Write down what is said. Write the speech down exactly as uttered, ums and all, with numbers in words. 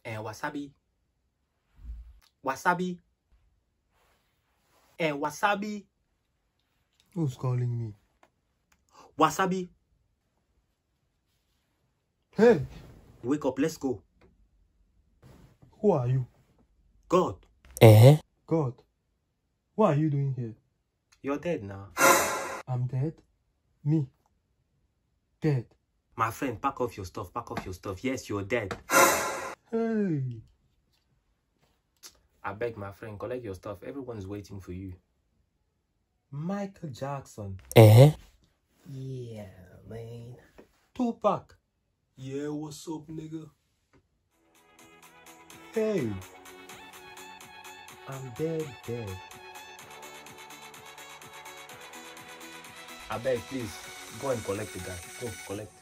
Eh, Wasabi. Wasabi. Eh, Wasabi. Who's calling me? Wasabi. Hey! Wake up, let's go. Who are you? God. Eh? God. What are you doing here? You're dead now. I'm dead? Me? Dead? My friend, pack off your stuff, pack off your stuff. Yes, you're dead. Hey! I beg, my friend, collect your stuff. Everyone's waiting for you. Michael Jackson. Eh? Yeah, man. Tupac. Yeah, what's up, nigga? Hey! I'm dead, dead. I beg, please, go and collect the guy. Go, collect.